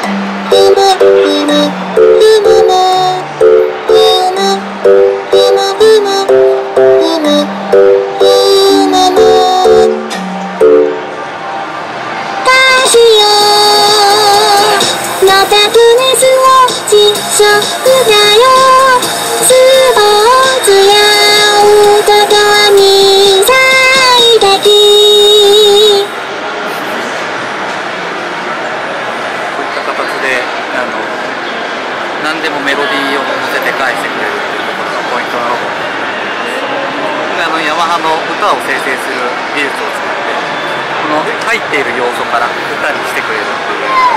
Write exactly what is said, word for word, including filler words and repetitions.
何でもメロディーを乗せて返してくれるっていうところがポイントなので、あのヤマハの歌を生成する技術を使ってこの入っている要素から歌にしてくれるっていう。